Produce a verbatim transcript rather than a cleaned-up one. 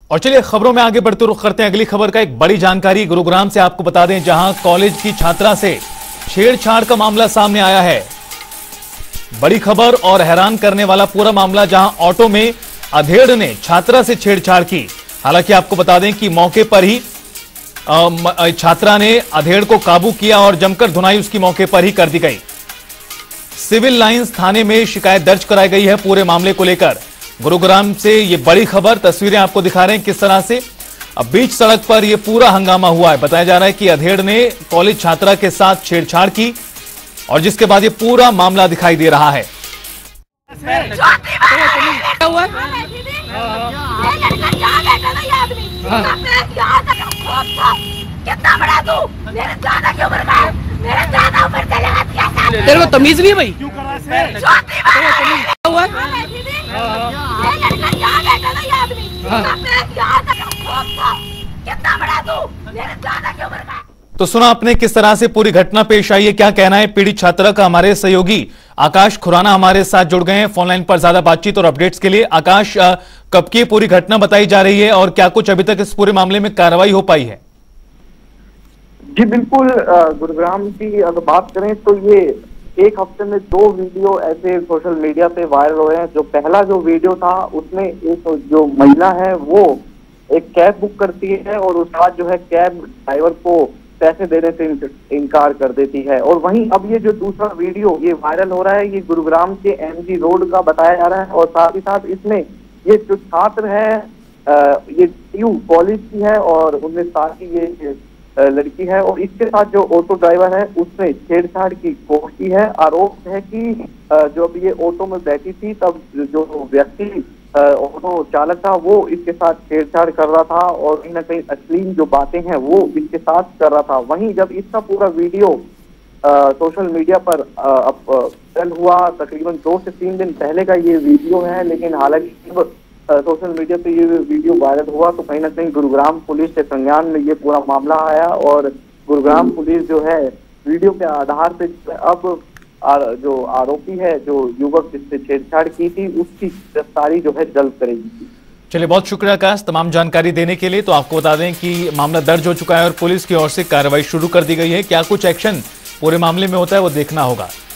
और चलिए खबरों में आगे बढ़ते रुख करते हैं अगली खबर का। एक बड़ी जानकारी गुरुग्राम से आपको बता दें, जहां कॉलेज की छात्रा से छेड़छाड़ का मामला सामने आया है। बड़ी खबर और हैरान करने वाला पूरा मामला, जहां ऑटो में अधेड़ ने छात्रा से छेड़छाड़ की। हालांकि आपको बता दें कि मौके पर ही छात्रा ने अधेड़ को काबू किया और जमकर धुनाई उसकी मौके पर ही कर दी गई। सिविल लाइंस थाने में शिकायत दर्ज कराई गई है पूरे मामले को लेकर। गुरुग्राम से ये बड़ी खबर, तस्वीरें आपको दिखा रहे हैं किस तरह से अब बीच सड़क पर यह पूरा हंगामा हुआ है। बताया जा रहा है कि अधेड़ ने कॉलेज छात्रा के साथ छेड़छाड़ की और जिसके बाद ये पूरा मामला दिखाई दे रहा है। तेरे को तमीज नहीं है भाई? तो सुना आपने किस तरह से पूरी घटना पेश आई है। क्या कहना है पीड़ित छात्रा का? हमारे सहयोगी आकाश खुराना हमारे साथ जुड़ गए हैं फोन लाइन पर ज्यादा बातचीत और अपडेट्स के लिए। आकाश, कब की पूरी घटना बताई जा रही है और क्या कुछ अभी तक इस पूरे मामले में कार्रवाई हो पाई है? जी बिल्कुल, गुरुग्राम की अगर बात करें तो ये एक हफ्ते में दो वीडियो ऐसे सोशल मीडिया पे वायरल हुए हैं। जो पहला जो वीडियो था उसमें एक जो महिला है वो एक कैब बुक करती है और उसके बाद जो है कैब ड्राइवर को पैसे देने से इनकार कर देती है। और वहीं अब ये जो दूसरा वीडियो ये वायरल हो रहा है, ये गुरुग्राम के एमजी रोड का बताया जा रहा है। और साथ ही साथ इसमें ये जो छात्र है ये यू कॉलेज की है और उनमें साथ ही ये लड़की है और इसके साथ जो ऑटो ड्राइवर है उसने छेड़छाड़ की कोशिश की है। आरोप है कि जो अभी ये ऑटो में बैठी थी तब जो व्यक्ति ऑटो चालक था वो इसके साथ छेड़छाड़ कर रहा था और कहीं ना कहीं अश्लील जो बातें हैं वो इसके साथ कर रहा था। वहीं जब इसका पूरा वीडियो सोशल मीडिया पर वायरल हुआ, तकरीबन दो से तीन दिन पहले का ये वीडियो है, लेकिन हालांकि जब सोशल मीडिया पे ये वीडियो वायरल हुआ तो कहीं ना कहीं गुरुग्राम पुलिस के संज्ञान में ये पूरा मामला आया और गुरुग्राम पुलिस जो है वीडियो के आधार पे अब आर, जो आरोपी है, जो युवक जिससे छेड़छाड़ की थी, उसकी गिरफ्तारी जो है जल्द करेगी। चलिए, बहुत शुक्रिया आकाश तमाम जानकारी देने के लिए। तो आपको बता दें कि मामला दर्ज हो चुका है और पुलिस की ओर से कार्रवाई शुरू कर दी गई है। क्या कुछ एक्शन पूरे मामले में होता है वो देखना होगा।